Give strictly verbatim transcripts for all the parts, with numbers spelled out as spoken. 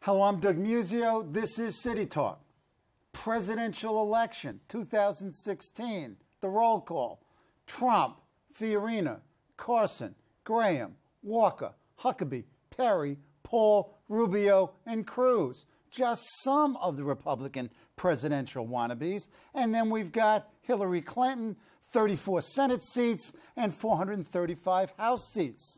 Hello, I'm Doug Musio. This is City Talk. Presidential election, two thousand sixteen. The roll call. Trump, Fiorina, Carson, Graham, Walker, Huckabee, Perry, Paul, Rubio, and Cruz. Just some of the Republican presidential wannabes. And then we've got Hillary Clinton, thirty-four Senate seats and four hundred thirty-five House seats.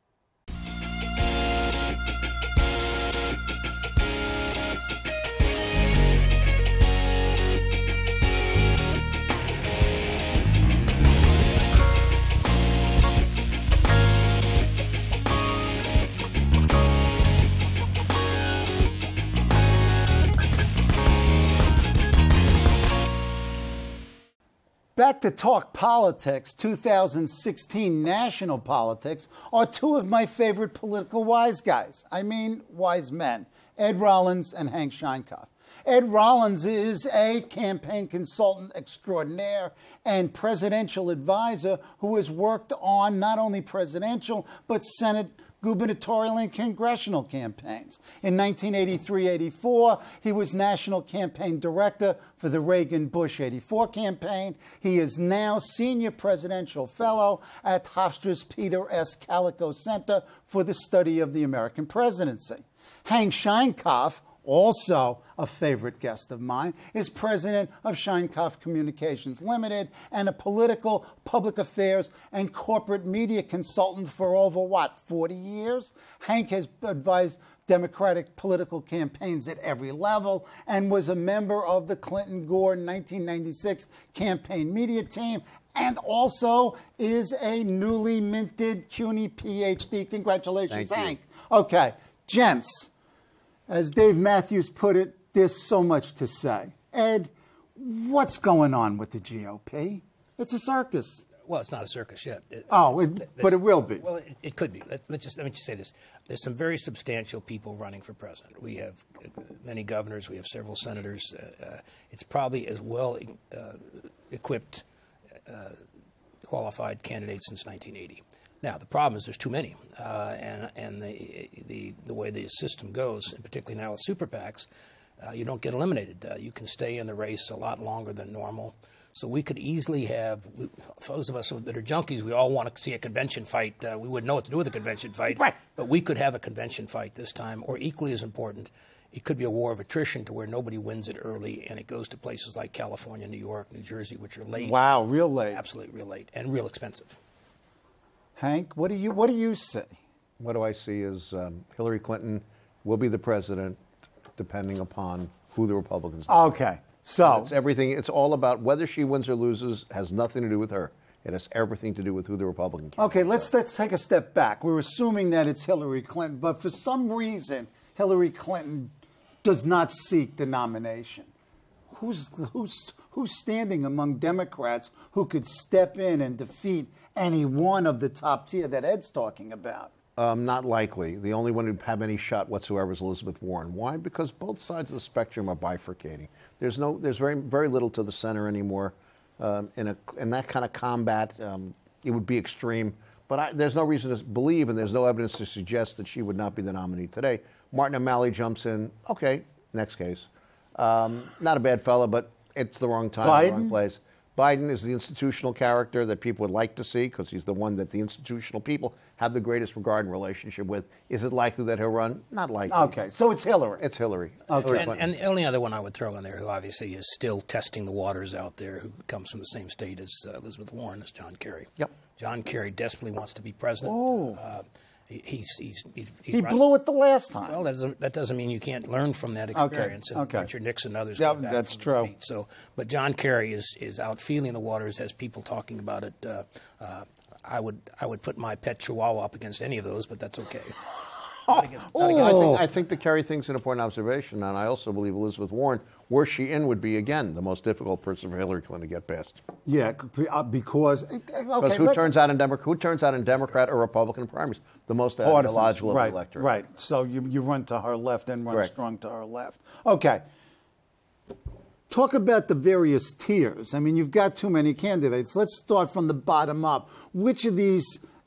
Back to Talk Politics, two thousand sixteen national politics, are two of my favorite political wise guys. I mean, wise men, Ed Rollins and Hank Sheinkopf. Ed Rollins is a campaign consultant extraordinaire and presidential advisor who has worked on not only presidential, but Senate, gubernatorial, and congressional campaigns. In nineteen eighty-three eighty-four, he was national campaign director for the Reagan-Bush eighty-four campaign. He is now senior presidential fellow at Hofstra's Peter S. Calico Center for the Study of the American Presidency. Hank Sheinkopf, also a favorite guest of mine, is president of Sheinkopf Communications Limited and a political, public affairs, and corporate media consultant for over, what, forty years? Hank has advised Democratic political campaigns at every level and was a member of the Clinton-Gore nineteen ninety-six campaign media team and also is a newly minted CUNY P H D. Congratulations, Thank Hank. You. Okay, gents. As Dave Matthews put it, there's so much to say. Ed, what's going on with the G O P? It's a circus. Well, it's not a circus yet. It, oh, it, but it will be. Well, it, it could be. Let, let's just let me just say this: there's some very substantial people running for president. We have many governors. We have several senators. Uh, uh, it's probably as well uh, equipped, uh, qualified candidates since nineteen eighty. Now, the problem is there's too many, uh, and, and the, the, the way the system goes, and particularly now with super PACs, uh, you don't get eliminated. Uh, you can stay in the race a lot longer than normal. So we could easily have, we, those of us that are junkies, we all want to see a convention fight. Uh, we wouldn't know what to do with a convention fight, right. But we could have a convention fight this time, or equally as important, it could be a war of attrition to where nobody wins it early, and it goes to places like California, New York, New Jersey, which are late. Wow, real late. Absolutely real late, and real expensive. Hank, what do you what do you say? What do I see is um, Hillary Clinton will be the president, depending upon who the Republicans are. Okay, so it's everything. It's all about whether she wins or loses. Has nothing to do with her. It has everything to do with who the Republican candidates Okay, let's are. let's take a step back. We're assuming that it's Hillary Clinton, but for some reason, Hillary Clinton does not seek the nomination. Who's who's who's standing among Democrats who could step in and defeat any one of the top tier that Ed's talking about? Um, not likely. The only one who'd have any shot whatsoever is Elizabeth Warren. Why? Because both sides of the spectrum are bifurcating. There's no, there's very, very little to the center anymore. Um, in a, in that kind of combat, um, it would be extreme. But I, there's no reason to believe, and there's no evidence to suggest that she would not be the nominee today. Martin O'Malley jumps in. Okay, next case. Um, not a bad fella, but it's the wrong time, Biden? the wrong place. Biden is the institutional character that people would like to see because he's the one that the institutional people have the greatest regard and relationship with. Is it likely that he'll run? Not likely. Okay, so it's Hillary. It's Hillary. Okay. Hillary And, Clinton. and the only other one I would throw in there who obviously is still testing the waters out there, who comes from the same state as uh, Elizabeth Warren, is John Kerry. Yep. John Kerry desperately wants to be president. Oh. Uh, he, he's, he's, he's, he's He run- blew it the last time. Well, that doesn't, that doesn't mean you can't learn from that experience. Okay, And okay. Richard Nixon and others. Yeah, came back that's from true. defeat. So, but John Kerry is, is out feeling the waters, has people talking about it. Uh, uh, I would I would put my pet Chihuahua up against any of those, but that's okay. Not against- not against- I think, I think the Kerry thing's an important observation, and I also believe Elizabeth Warren, were she in, would be, again, the most difficult person for Hillary Clinton to get past. Yeah, uh, because okay, Because who let- turns out in Democrat, who turns out in Democrat or Republican primaries? The most ideological of right, the electorate. Right. So you you run to her left and run Correct. strong to her left. Okay. Talk about the various tiers. I mean, you've got too many candidates. Let's start from the bottom up. Which of these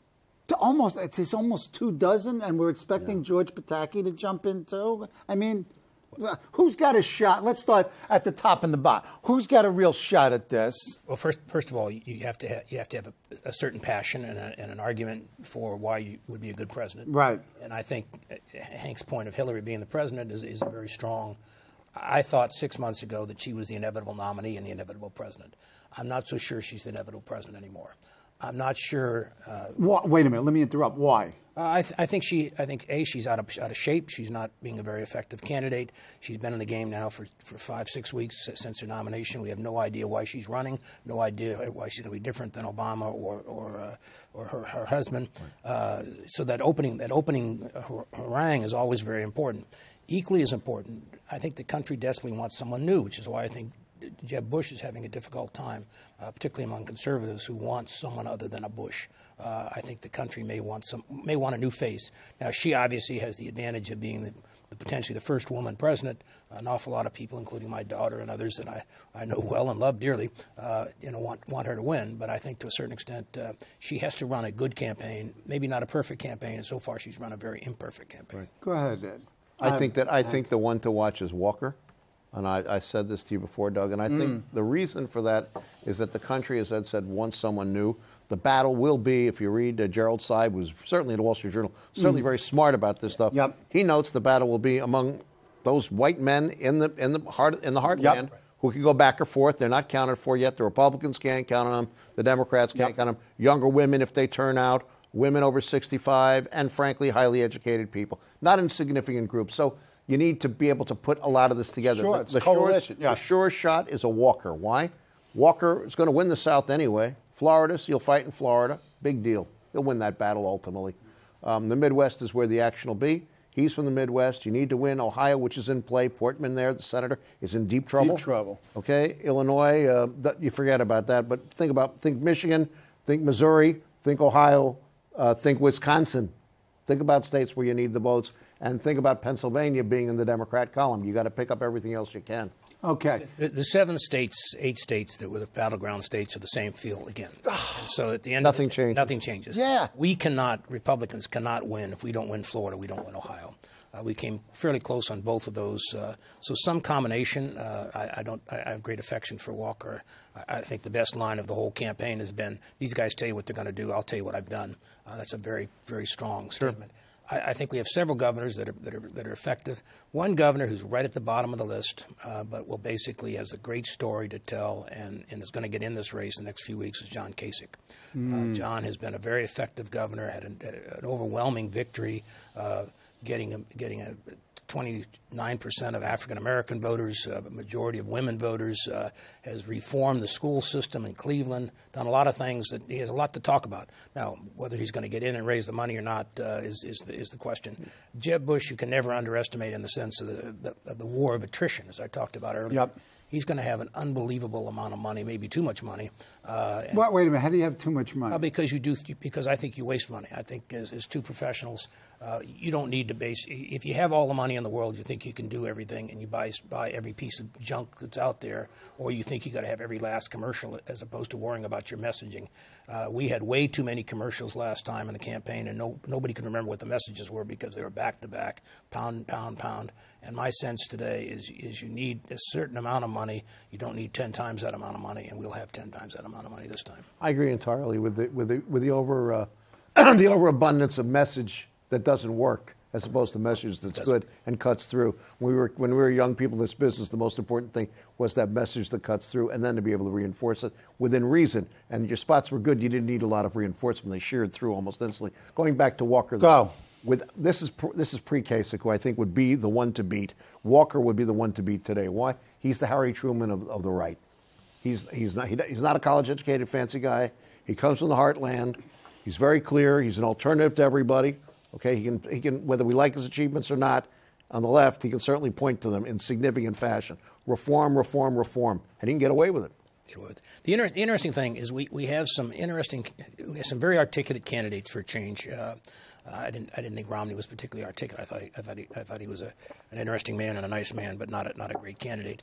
To almost, it's almost two dozen, and we're expecting yeah. George Pataki to jump in too. I mean, who's got a shot? Let's start at the top and the bottom. Who's got a real shot at this? Well, first, first of all, you have to have, you have to have a, a certain passion and, a, and an argument for why you would be a good president. Right. And I think Hank's point of Hillary being the president is, is very strong. I thought six months ago that she was the inevitable nominee and the inevitable president. I'm not so sure she's the inevitable president anymore. I'm not sure. Uh, Wait a minute. Let me interrupt. Why? Uh, I, th- I think she. I think a she's out of out of shape. She's not being a very effective candidate. She's been in the game now for, for five six weeks since her nomination. We have no idea why she's running. No idea why she's going to be different than Obama or or uh, or her, her husband. Uh, so that opening that opening harangue is always very important. Equally as important, I think the country desperately wants someone new, which is why I think Jeb Bush is having a difficult time, uh, particularly among conservatives who want someone other than a Bush. Uh, I think the country may want some, may want a new face. Now, she obviously has the advantage of being the, the potentially the first woman president. An awful lot of people, including my daughter and others that I, I know well and love dearly, uh, you know, want want her to win. But I think to a certain extent, uh, she has to run a good campaign, maybe not a perfect campaign. And so far, she's run a very imperfect campaign. Right. Go ahead, Ed. I um, think that I think the one to watch is Walker. And I, I said this to you before, Doug, and I mm. think the reason for that is that the country, as Ed said, wants someone new. The battle will be, if you read uh, Gerald Seib, who's certainly in the Wall Street Journal, certainly mm. very smart about this stuff. Yep. He notes the battle will be among those white men in the in the heart in the heartland yep. who can go back or forth. They're not counted for yet. The Republicans can't count on them. The Democrats can't yep. count on them. Younger women, if they turn out, women over sixty-five, and frankly, highly educated people. Not insignificant groups. So you need to be able to put a lot of this together. Sure, the, it's the coalition. Sure, yeah. The sure shot is a Walker. Why? Walker is going to win the South anyway. Florida, so you'll fight in Florida. Big deal. He'll win that battle ultimately. Um, the Midwest is where the action will be. He's from the Midwest. You need to win Ohio, which is in play. Portman there, the senator, is in deep trouble. Deep trouble. Okay, Illinois, uh, th- you forget about that. But think about think Michigan, think Missouri, think Ohio, uh, think Wisconsin. Think about states where you need the votes. And think about Pennsylvania being in the Democrat column. You got to pick up everything else you can. Okay. The, the seven states, eight states that were the battleground states are the same field again. And so at the end, nothing of it, changes. Nothing changes. Yeah. We cannot. Republicans cannot win if we don't win Florida. We don't win Ohio. Uh, we came fairly close on both of those. Uh, so some combination. Uh, I, I don't. I, I have great affection for Walker. I, I think the best line of the whole campaign has been, "These guys tell you what they're going to do. I'll tell you what I've done." Uh, that's a very, very strong statement. Sure. I, I think we have several governors that are, that are that are effective. One governor who's right at the bottom of the list, uh, but will basically has a great story to tell and, and is going to get in this race in the next few weeks is John Kasich. Mm. Uh, John has been a very effective governor, had an, an overwhelming victory, uh, getting a, getting a twenty-nine percent of African American voters, uh, a majority of women voters, uh, has reformed the school system in Cleveland, done a lot of things that he has a lot to talk about. Now, whether he's going to get in and raise the money or not uh, is, is, the, is the question. Jeb Bush, you can never underestimate in the sense of the, the, of the war of attrition, as I talked about earlier. Yep. He's going to have an unbelievable amount of money, maybe too much money. Uh, well, wait a minute. How do you have too much money? Uh, because you do. Because I think you waste money. I think as, as two professionals, uh, you don't need to base. If you have all the money in the world, you think you can do everything, and you buy buy every piece of junk that's out there, or you think you got to have every last commercial, as opposed to worrying about your messaging. Uh, we had way too many commercials last time in the campaign, and no, nobody could remember what the messages were because they were back to back, pound, pound, pound. And my sense today is is you need a certain amount of money. You don't need ten times that amount of money, and we'll have ten times that amount of money this time. I agree entirely with the with the with the over uh, the overabundance of message that doesn't work, as opposed to message that's That's good and cuts through. When we were when we were young people in this business, the most important thing was that message that cuts through, and then to be able to reinforce it within reason. And your spots were good; you didn't need a lot of reinforcement; they sheared through almost instantly. Going back to Walker, go. With this is this is pre-Kasich, who I think would be the one to beat. Walker would be the one to beat today. Why? He's the Harry Truman of, of the right. He's he's not he, he's not a college-educated fancy guy. He comes from the heartland. He's very clear. He's an alternative to everybody. Okay, he can he can whether we like his achievements or not. On the left, he can certainly point to them in significant fashion. Reform, reform, reform, and he can get away with it. The, inter- the interesting thing is we, we have some interesting, we have some very articulate candidates for change. Uh, uh, I didn't I didn't think Romney was particularly articulate. I thought he, I thought he, I thought he was a, an interesting man and a nice man, but not a, not a great candidate.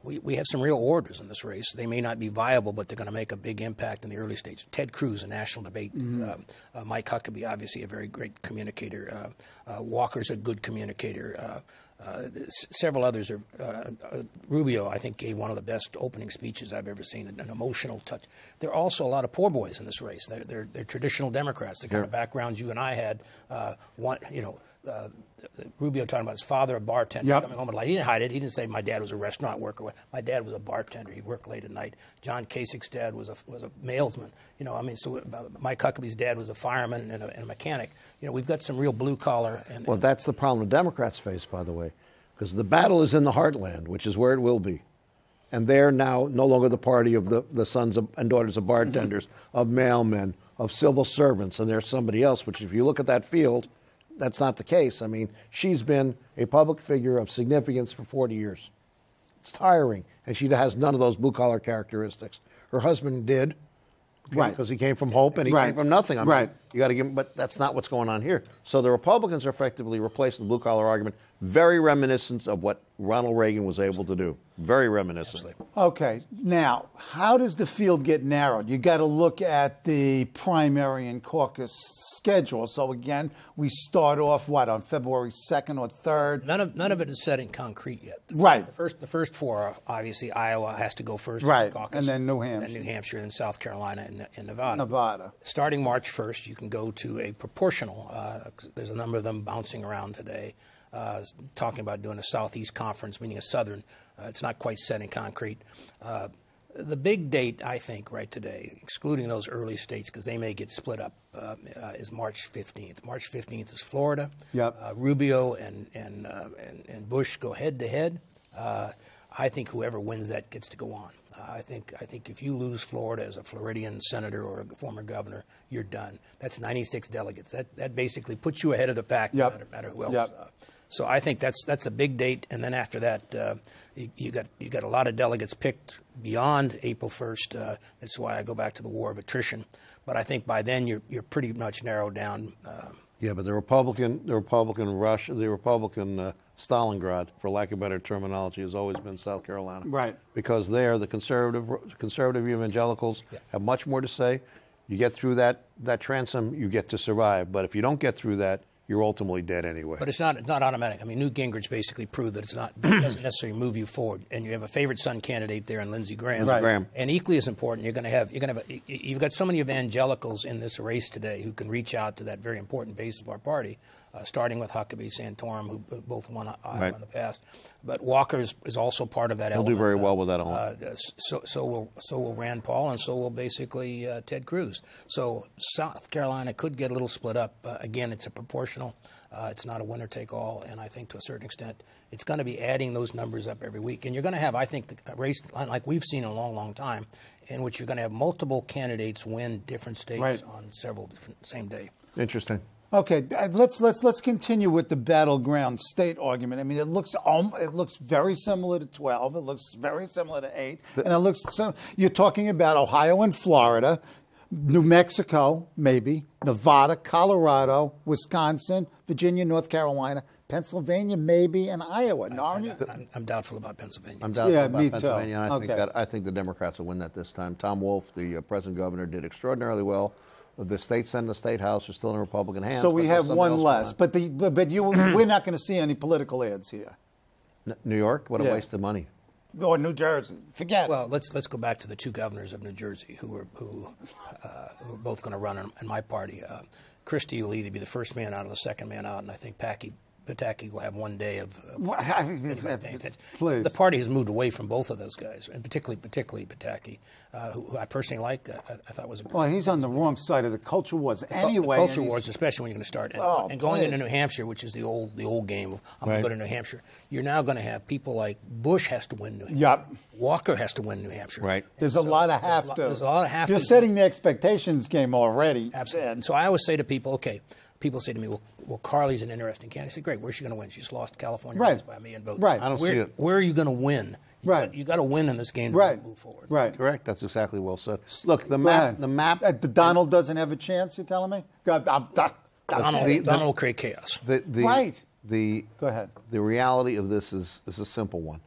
we, we have some real orators in this race. They may not be viable, but they're going to make a big impact in the early stages. Ted Cruz, a national debate. Mm-hmm. um, uh, Mike Huckabee, obviously a very great communicator. Uh, uh, Walker's a good communicator. Uh, uh, several others are. Uh, uh, Rubio, I think, gave one of the best opening speeches I've ever seen. An emotional touch. There are also a lot of poor boys in this race. They're they're, they're traditional Democrats. The kind yeah. of backgrounds you and I had. Uh, one, you know. Uh, Rubio talking about his father, a bartender, yep. coming home at night. He didn't hide it. He didn't say my dad was a restaurant worker. My dad was a bartender. He worked late at night. John Kasich's dad was a was a mailsman. You know, I mean, so uh, Mike Huckabee's dad was a fireman and a, and a mechanic. You know, we've got some real blue collar. And, well, and, that's the problem the Democrats face, by the way, because the battle is in the heartland, which is where it will be, and they're now no longer the party of the the sons of, and daughters of bartenders, mm-hmm. of mailmen, of civil servants, and there's somebody else. Which, if you look at that field, that's not the case. I mean, she's been a public figure of significance for forty years. It's tiring, and she has none of those blue-collar characteristics. Her husband did, right, because he came from Hope and he right. came from nothing. I mean, right. You got to give him, but that's not what's going on here. So the Republicans are effectively replacing the blue-collar argument, very reminiscent of what Ronald Reagan was able to do. Very reminiscent. Absolutely. Okay. Now, how does the field get narrowed? You got to look at the primary and caucus schedule. So again, we start off what on February second or third. None of none of it is set in concrete yet. Right. The first the first four are obviously Iowa has to go first. Right. Caucus, and then New Hampshire. And New Hampshire, and South Carolina, and, and Nevada. Nevada. Starting March first, you can go to a proportional. Uh, there's a number of them bouncing around today. Uh, talking about doing a Southeast conference, meaning a Southern. Uh, it's not quite set in concrete. Uh, the big date, I think, right today, excluding those early states because they may get split up, uh, uh, is March fifteenth. March fifteenth is Florida. Yep. Uh, Rubio and and, uh, and and Bush go head to head. Uh, I think whoever wins that gets to go on. Uh, I think I think if you lose Florida as a Floridian senator or a former governor, you're done. That's ninety-six delegates. That that basically puts you ahead of the pack, yep. no matter, matter who else. Yep. Uh, So I think that's that's a big date, and then after that, uh, you, you got you got a lot of delegates picked beyond April first. Uh, that's why I go back to the war of attrition. But I think by then you're you're pretty much narrowed down. Uh, yeah, but the Republican the Republican Russia the Republican uh, Stalingrad, for lack of better terminology, has always been South Carolina. Right. Because there, the conservative conservative evangelicals yeah. have much more to say. You get through that that transom, you get to survive. But if you don't get through that, you're ultimately dead anyway. But it's not it's not automatic. I mean, Newt Gingrich basically proved that it's not it doesn't necessarily move you forward. And you have a favorite son candidate there in Lindsey Graham. Right. Graham. And equally as important, you're going to have you're going to have a, you've got so many evangelicals in this race today who can reach out to that very important base of our party. Uh, starting with Huckabee, Santorum, who both won Iowa right. in the past, but Walker is, is also part of that. He'll element. do very well uh, with that element. Uh, so, so will so will Rand Paul, and so will basically uh, Ted Cruz. So South Carolina could get a little split up. Uh, again, it's a proportional. Uh, it's not a winner take all, and I think to a certain extent, it's going to be adding those numbers up every week. And you're going to have, I think, the race like we've seen in a long, long time, in which you're going to have multiple candidates win different states right. on several different same day. Interesting. Okay, let's let's let's continue with the battleground state argument. I mean, it looks um, it looks very similar to twelve. It looks very similar to eight, and it looks so. You're talking about Ohio and Florida, New Mexico, maybe Nevada, Colorado, Wisconsin, Virginia, North Carolina, Pennsylvania, maybe, and Iowa. No, I'm, I'm, I'm doubtful about Pennsylvania. I'm doubtful yeah, about me Pennsylvania. Too. And I okay. think that I think the Democrats will win that this time. Tom Wolf, the uh, present governor, did extraordinarily well. The state Senate and the state House are still in Republican hands. So we have one less, but the but, but you we're not going to see any political ads here. N- New York, what a yeah. waste of money. Or New Jersey, forget. Well, let's let's go back to the two governors of New Jersey who are who, uh, who are both going to run in, in my party. Uh, Christie will either be the first man out or the second man out, and I think Packy. Pataki will have one day of. Uh, well, I mean, please. The party has moved away from both of those guys, and particularly, particularly Pataki, uh, who, who I personally like. Uh, I, I thought was. A well, he's on the wrong side of the culture wars anyway. The culture wars, especially when you're going to start, and, oh, and going please. into New Hampshire, which is the old, the old game of I'm right. going to go to New Hampshire. You're now going to have people like Bush has to win New Hampshire. Yep. Walker has to win New Hampshire. Right. There's so a lot of have there's to. There's a lot of have You're to. setting the expectations game already. Absolutely. And so I always say to people, okay. People say to me, well, well Carly's an interesting candidate. I say, great, where's she going to win? She just lost California right. by a million votes. Right. I don't where, see it. Where are you going to win? You right. Got, you got to win in this game to right. move forward. Right. Correct. That's exactly well said. Look, the map. The map. Uh, the Donald doesn't have a chance. You're telling me? God, I'm, I'm, Donald, the, Donald the, will create chaos. The, the, right. The Go ahead. The reality of this is is a simple one.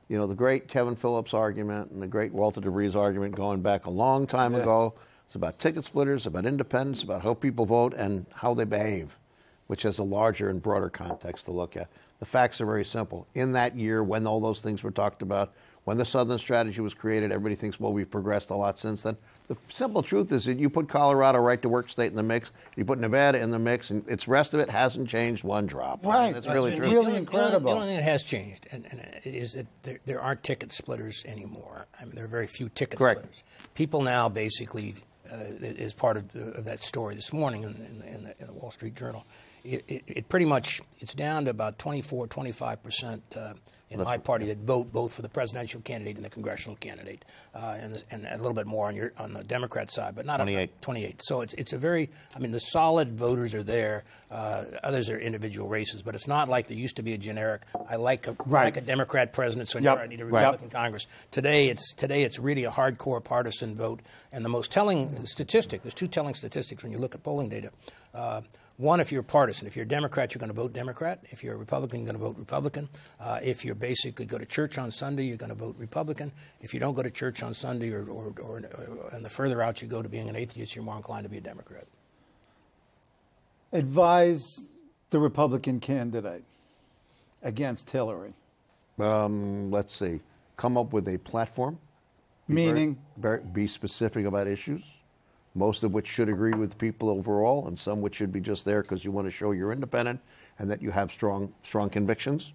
you know, the great Kevin Phillips argument and the great Walter DeVries argument going back a long time Yeah. ago. It's about ticket splitters, about independents, about how people vote and how they behave, which has a larger and broader context to look at. The facts are very simple. In that year, when all those things were talked about, when the Southern Strategy was created, everybody thinks, well, we've progressed a lot since then. The simple truth is that you put Colorado, right to work state, in the mix, you put Nevada in the mix, and its rest of it hasn't changed one drop. Right. That's That's really been true. really the only, incredible. The only thing that has changed and, and is that there, there aren't ticket splitters anymore. I mean, there are very few ticket Correct. splitters. People now basically, uh, is part of, the, of that story this morning in, in, the, in, the, in the Wall Street Journal. It, it, it pretty much, it's down to about twenty-four, twenty-five percent uh, in my party that vote both for the presidential candidate and the congressional candidate, uh, and, and a little bit more on your on the Democrat side, but not twenty-eight. On, twenty-eight. So it's it's a very, I mean, the solid voters are there. Uh, others are individual races, but it's not like there used to be a generic. I like a Right. like a Democrat president, so Yep. I need a Right. Republican Congress. Today, it's today it's really a hardcore partisan vote, and the most telling statistic. There's two telling statistics when you look at polling data. Uh, One, if you're partisan. If you're a Democrat, you're going to vote Democrat. If you're a Republican, you're going to vote Republican. Uh, if you basically go to church on Sunday, you're going to vote Republican. If you don't go to church on Sunday, or, or, or, or and the further out you go to being an atheist, you're more inclined to be a Democrat. Advise the Republican candidate against Hillary. Um, let's see. Come up with a platform. Be very- Meaning? very- be specific about issues, most of which should agree with people overall, and some which should be just there because you want to show you're independent and that you have strong, strong convictions.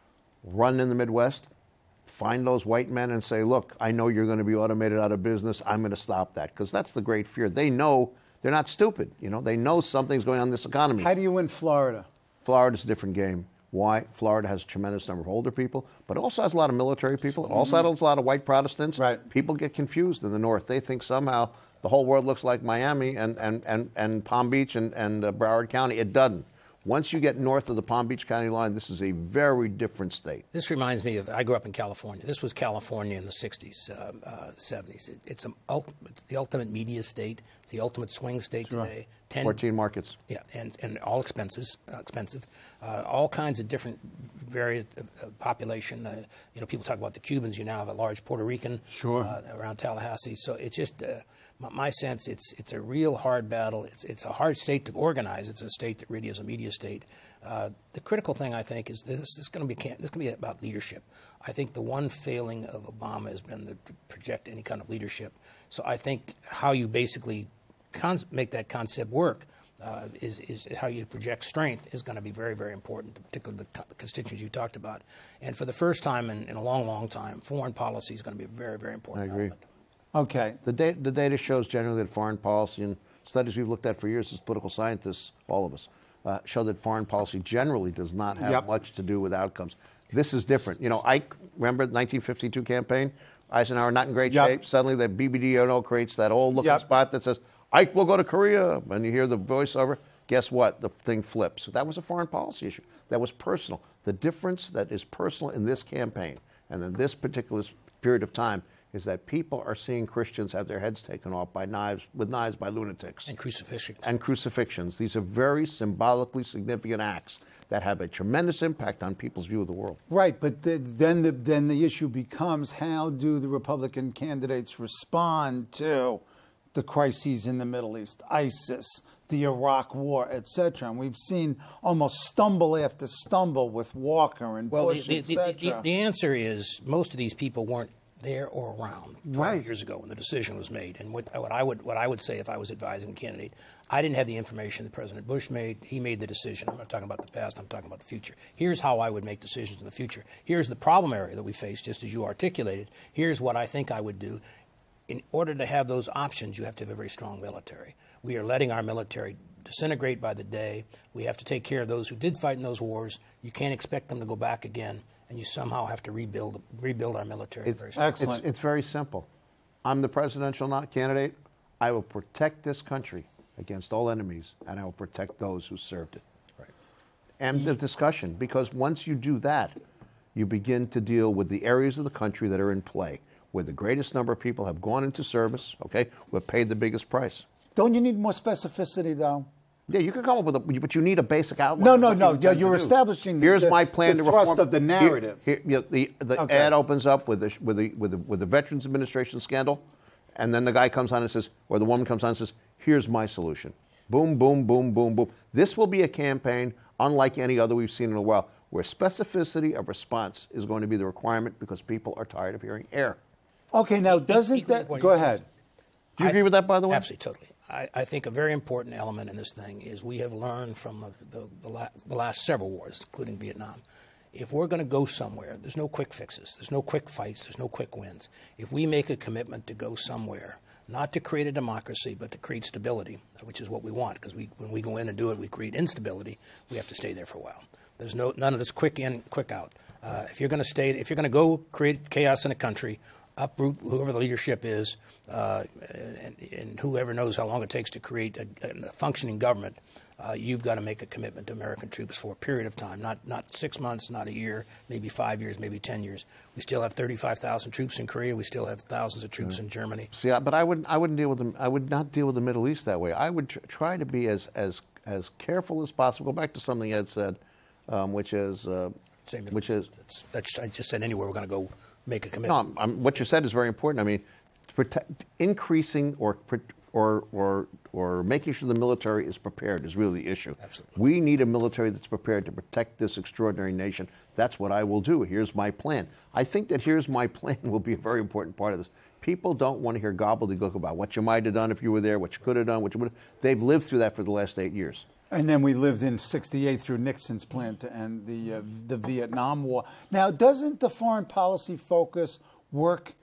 Run in the Midwest. Find those white men and say, look, I know you're going to be automated out of business. I'm going to stop that, because that's the great fear. They know they're not stupid. You know, they know something's going on in this economy. How do you win Florida? Florida's a different game. Why? Florida has a tremendous number of older people, but it also has a lot of military people. It also has a lot of white Protestants. Right. People get confused in the North. They think somehow the whole world looks like Miami and, and, and, and Palm Beach and, and uh, Broward County. It doesn't. Once you get north of the Palm Beach County line, this is a very different state. This reminds me of, I grew up in California. This was California in the sixties, uh, uh, seventies. It, it's, an ult, it's the ultimate media state. It's the ultimate swing state Sure. today. Ten, fourteen markets. Yeah, and, and all expenses, uh, expensive. Uh, all kinds of different various uh, population. Uh, you know, people talk about the Cubans. You now have a large Puerto Rican Sure. uh, around Tallahassee. So it's just, uh, my, my sense, it's it's a real hard battle. It's it's a hard state to organize. It's a state that really is a media state. Uh, the critical thing, I think, is this, this is going to be this is going to be about leadership. I think the one failing of Obama has been to project any kind of leadership. So I think how you basically Con- make that concept work uh, is, is how you project strength is going to be very, very important, particularly the, co- the constituents you talked about. And for the first time in, in a long, long time, foreign policy is going to be a very, very important I agree. element. Okay. The, da- the data shows generally that foreign policy, and studies we've looked at for years as political scientists, all of us, uh, show that foreign policy generally does not have Yep. much to do with outcomes. This is different. You know, Ike, remember the nineteen fifty-two campaign? Eisenhower not in great Yep. shape. Suddenly the B B D O N creates that old looking Yep. spot that says, Ike will go to Korea. And you hear the voiceover. Guess what? The thing flips. That was a foreign policy issue. That was personal. The difference that is personal in this campaign and in this particular period of time is that people are seeing Christians have their heads taken off by knives, with knives by lunatics. And crucifixions. And crucifixions. These are very symbolically significant acts that have a tremendous impact on people's view of the world. Right, but th- then the then the issue becomes, how do the Republican candidates respond to the crises in the Middle East, ISIS, the Iraq War, et cetera? And we've seen almost stumble after stumble with Walker and Well, Bush, the, et the, cetera. the, the answer is most of these people weren't there or around twenty Right. years ago when the decision was made. And what, what I would what I would say if I was advising a candidate, I didn't have the information that President Bush made. He made the decision. I'm not talking about the past. I'm talking about the future. Here's how I would make decisions in the future. Here's the problem area that we face, just as you articulated. Here's what I think I would do. In order to have those options, you have to have a very strong military. We are letting our military disintegrate by the day. We have to take care of those who did fight in those wars. You can't expect them to go back again, and you somehow have to rebuild rebuild our military. It's, very strong. Excellent. It's, it's very simple. I'm the presidential not candidate. I will protect this country against all enemies, and I will protect those who served it. Right. And the discussion, because once you do that, you begin to deal with the areas of the country that are in play, where the greatest number of people have gone into service, okay, who have paid the biggest price. Don't you need more specificity, though? Yeah, you can come up with a, but you need a basic outline. No, of no, what no. you intend You're to do. establishing the, Here's the, my plan the to thrust reform. of the narrative. Here, here, you know, the the Okay. ad opens up with the with the with the with the Veterans Administration scandal, and then the guy comes on and says, or the woman comes on and says, "Here's my solution." Boom, boom, boom, boom, boom. This will be a campaign unlike any other we've seen in a while, where specificity of response is going to be the requirement because people are tired of hearing air. Okay, now doesn't Equally that important. go ahead? Do you agree with that, by the way? Absolutely, totally. I, I think a very important element in this thing is we have learned from the, the, the, la- the last several wars, including Vietnam. If we're going to go somewhere, there's no quick fixes. There's no quick fights. There's no quick wins. If we make a commitment to go somewhere, not to create a democracy, but to create stability, which is what we want, because we, when we go in and do it, we create instability. We have to stay there for a while. There's no none of this quick in, quick out. Uh, if you're going to stay, if you're going to go create chaos in a country, uproot whoever the leadership is, uh, and, and whoever knows how long it takes to create a, a functioning government, uh, you've got to make a commitment to American troops for a period of time, not not six months, not a year, maybe five years, maybe ten years. We still have thirty-five thousand troops in Korea. We still have thousands of troops in Germany. See, I- but I wouldn't. I wouldn't deal with them. I would not deal with the Middle East that way. I would tr- try to be as as as careful as possible. Go back to something Ed said, um, which is uh, Same which is that's, that's, I just said anywhere we're going to go make a no. commitment. I'm, I'm, what you said is very important. I mean, to protect, increasing or pr- or or or making sure the military is prepared is really the issue. Absolutely. We need a military that's prepared to protect this extraordinary nation. That's what I will do. Here's my plan. I think that here's my plan will be a very important part of this. People don't want to hear gobbledygook about what you might have done if you were there, what you could have done, what you would have. They've lived through that for the last eight years. And then we lived in sixty-eight through Nixon's plan to end the uh, the Vietnam War. Now, doesn't the foreign policy focus work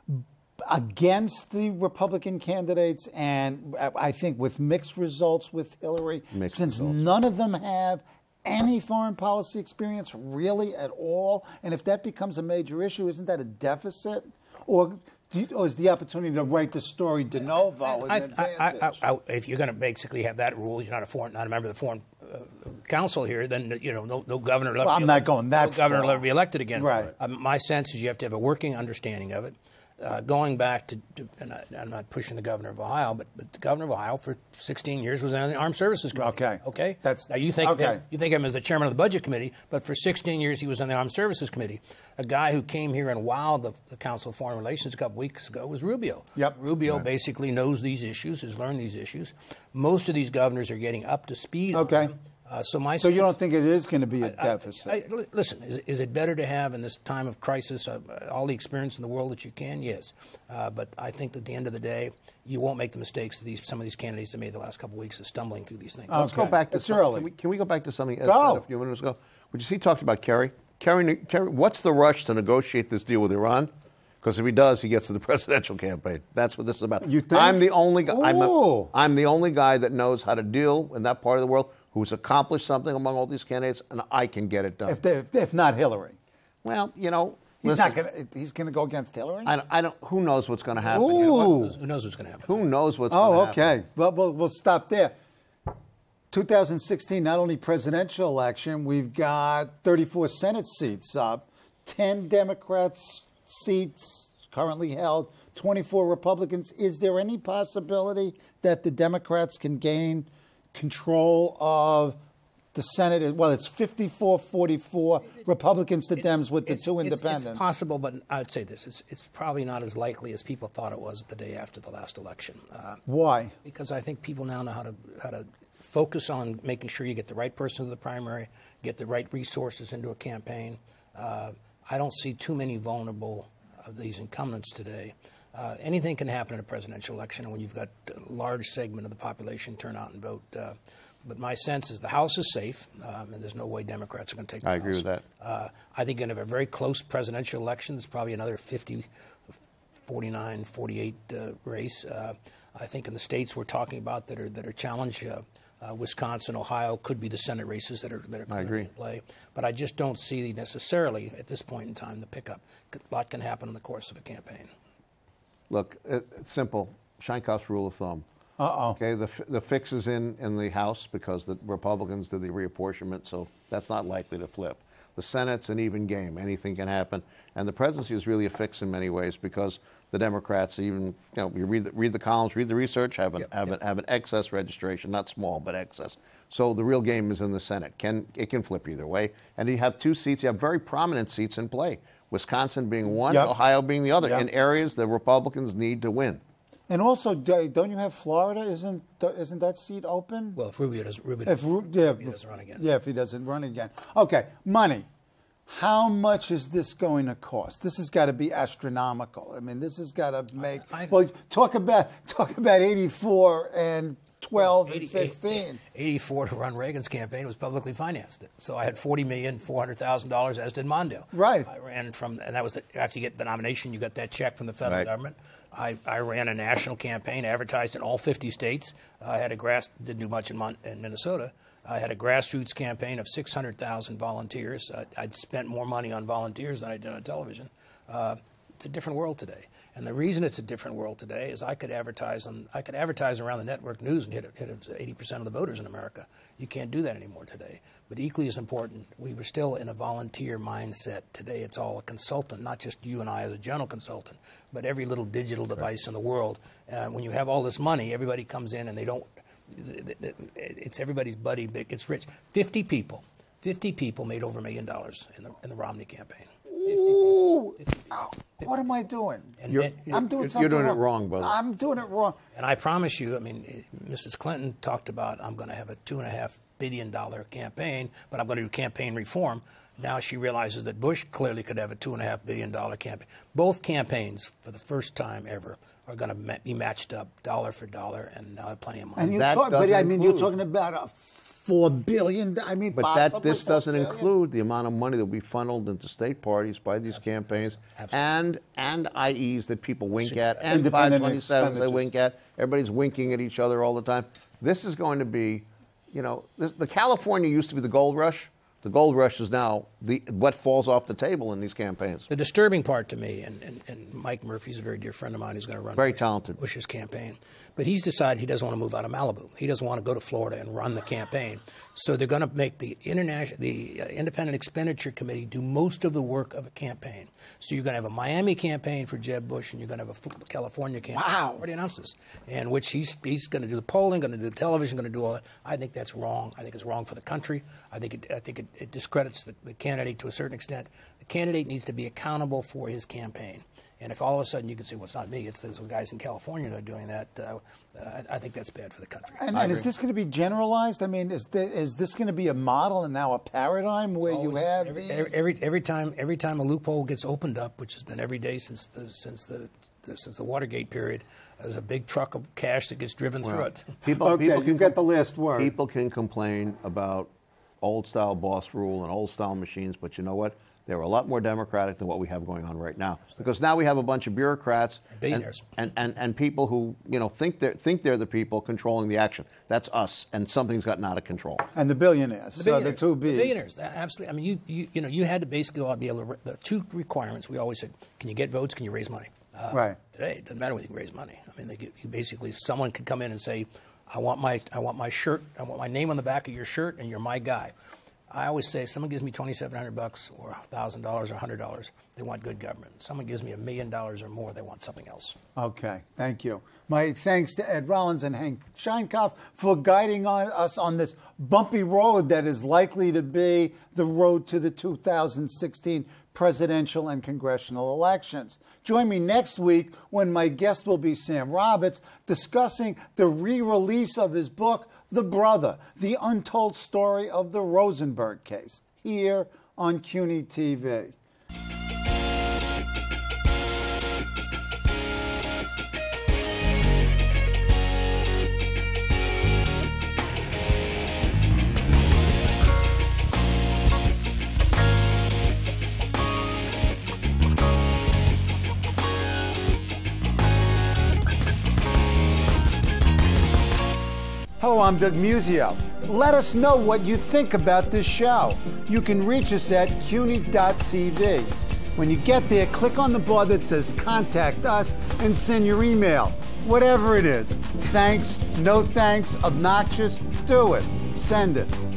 against the Republican candidates, and I think with mixed results with Hillary, Mixed since results. none of them have any foreign policy experience really at all? And if that becomes a major issue, isn't that a deficit? Or, do you, or is the opportunity to write the story de novo an I, advantage? I, I, I, if you're going to basically have that rule, you're not a foreign, not a member of the foreign uh, council here, then you know no, no governor. will ever Well, be I'm not elected- going that no governor will far. ever be elected again. Right. Um, my sense is you have to have a working understanding of it. Uh, going back to, to and I, I'm not pushing the governor of Ohio, but, but the governor of Ohio for sixteen years was on the Armed Services Committee. Okay. Okay. That's- now you think okay. that, you think of him as the chairman of the Budget Committee, but for sixteen years he was on the Armed Services Committee. A guy who came here and wowed the, the Council of Foreign Relations a couple weeks ago was Rubio. Yep. Rubio basically knows these issues, has learned these issues. Most of these governors are getting up to speed. Okay. On them. Uh, so my So you sense- don't think it is going to be a I- deficit? I- li- listen, is, is it better to have in this time of crisis uh, all the experience in the world that you can? Yes, uh, but I think that at the end of the day, you won't make the mistakes that these some of these candidates have made the last couple of weeks of stumbling through these things. Let's go Okay. back to It's some- early. Can we, can we go back to something Ed Go. said a few minutes ago? Which is he talked about Kerry. Kerry, Kerry, what's the rush to negotiate this deal with Iran? Because if he does, he gets to the presidential campaign. That's what this is about. You think? I'm the only guy. I'm, a, Ooh. I'm the only guy that knows how to deal in that part of the world, who's accomplished something among all these candidates, and I can get it done. If, they, if not Hillary, well, you know, he's listen, not going to. He's going to go against Hillary. I don't, I don't. Who knows what's going to happen? You know what? Ooh. Who knows what's going to happen? Who knows what's going Oh, to happen? okay. Well, we'll we'll stop there. two thousand sixteen, not only presidential election, we've got thirty-four Senate seats up, ten Democrats seats currently held, twenty-four Republicans. Is there any possibility that the Democrats can gain control of the Senate? Well, it's fifty-four forty-four Republicans to Dems with the It's- two it's- independents. It's possible, but I'd say this: it's, it's probably not as likely as people thought it was the day after the last election. Uh, Why? because I think people now know how to how to focus on making sure you get the right person to the primary, get the right resources into a campaign. Uh, I don't see too many vulnerable of these incumbents today. Uh, anything can happen in a presidential election when you've got a large segment of the population turn out and vote. Uh, but my sense is the House is safe, um, and there's no way Democrats are going to take the I agree House. with that. Uh, I think you're going to have a very close presidential election. There's probably another fifty, forty-nine, forty-eight uh, race. Uh, I think in the states we're talking about that are that are challenged, uh, uh, Wisconsin, Ohio could be the Senate races that are that are currently agree. in play. But I just don't see necessarily at this point in time the pickup. A lot can happen in the course of a campaign. Look, it, it's simple. Scheinkauf's rule of thumb. Uh-oh. Okay, the, f- the fix is in, in the House because the Republicans did the reapportionment, so that's not likely to flip. The Senate's an even game. Anything can happen. And the presidency is really a fix in many ways because the Democrats, even, you know, you read the, read the columns, read the research, have an, yep, have, yep. An, have an excess registration, not small, but excess. So the real game is in the Senate. Can, it can flip either way. And you have two seats. You have very prominent seats in play. Wisconsin being one, yep. Ohio being the other, yep. in areas the Republicans need to win. And also, don't you have Florida? Isn't isn't that seat open? Well, if Rubio, does, Rubio, if, yeah, Rubio doesn't run again. Yeah, if he doesn't run again. Okay, money. How much is this going to cost? This has got to be astronomical. I mean, this has got to make. I, I, well, talk about talk about eighty-four and twelve and sixteen. eighty-four to run Reagan's campaign was publicly financed. So I had forty million four hundred thousand dollars, as did Mondale. Right. I ran from, and that was the, after you get the nomination, you got that check from the federal right. government. I, I ran a national campaign, advertised in all fifty states. I had a grass didn't do much in, Mon, in Minnesota. I had a grassroots campaign of six hundred thousand volunteers. I, I'd spent more money on volunteers than I did on television. Uh, it's a different world today, and the reason it's a different world today is I could advertise on I could advertise around the network news and hit hit eighty percent of the voters in America. You can't do that anymore today. But equally as important, we were still in a volunteer mindset. Today, it's all a consultant, not just you and I as a general consultant, but every little digital device in the world. Uh, when you have all this money, everybody comes in and they don't. It's everybody's buddy that gets rich. Fifty people, fifty people made over a million dollars in the in the Romney campaign. Ooh, fifty people. What am I doing? And, you're, and, I'm doing you're, something You're doing wrong. it wrong, brother. I'm doing it wrong. And I promise you, I mean, Missus Clinton talked about I'm going to have a two and a half billion dollar campaign, but I'm going to do campaign reform. Now she realizes that Bush clearly could have a two and a half billion dollar campaign. Both campaigns, for the first time ever, are going to be matched up dollar for dollar, and now have plenty of money. And you that talk, but I mean, include. you're talking about a four billion. I mean, but that this doesn't include the amount of money that will be funneled into state parties by these Absolutely. campaigns, Absolutely. and and I Es that people wink sure. at, and five twenty-sevens they wink at. Everybody's winking at each other all the time. This is going to be, you know, this, the California used to be the gold rush. The gold rush is now the what falls off the table in these campaigns. The disturbing part to me, and, and, and Mike Murphy's a very dear friend of mine who's going to run very Bush, talented. Bush's campaign, but he's decided he doesn't want to move out of Malibu. He doesn't want to go to Florida and run the campaign. So they're going to make the international, the uh, Independent Expenditure Committee do most of the work of a campaign. So you're going to have a Miami campaign for Jeb Bush, and you're going to have a California campaign. Wow! Already announced this, in which he's he's going to do the polling, going to do the television, going to do all that. I think that's wrong. I think it's wrong for the country. I think it, I think it, it discredits the The candidate to a certain extent. The candidate needs to be accountable for his campaign. And if all of a sudden you can say, well, it's not me, it's those guys in California that are doing that, uh, uh, I think that's bad for the country. And, and is this going to be generalized? I mean, is, the, is this going to be a model and now a paradigm where always, you have every, these? every every time every time a loophole gets opened up, which has been every day since the since the, the since the Watergate period, there's a big truck of cash that gets driven well, through it. People, okay, people you can get the last word. People can complain about old-style boss rule and old-style machines, but you know what? They're a lot more democratic than what we have going on right now. Because now we have a bunch of bureaucrats and, and, and, and people who, you know, think they're, think they're the people controlling the action. That's us, and something's gotten out of control. And the billionaires, the billionaires, so the two Bs. The billionaires, absolutely. I mean, you, you, you know, you had to basically be able to, the two requirements we always said, can you get votes, can you raise money? Uh, right. Today, it doesn't matter whether you can raise money. I mean, they get, you basically, someone could come in and say, I want my, I want my shirt, I want my name on the back of your shirt, and you're my guy. I always say, if someone gives me twenty-seven hundred bucks or one thousand dollars or one hundred dollars, they want good government. Someone gives me a million dollars or more, they want something else. Okay, thank you. My thanks to Ed Rollins and Hank Scheinkopf for guiding on us on this bumpy road that is likely to be the road to the two thousand sixteen presidential and congressional elections. Join me next week when my guest will be Sam Roberts discussing the re-release of his book, The Brother, the untold story of the Rosenberg case, here on C U N Y T V. Hello, I'm Doug Musio. Let us know what you think about this show. You can reach us at C U N Y dot T V. When you get there, click on the bar that says Contact Us and send your email. Whatever it is. Thanks, no thanks, obnoxious, do it. Send it.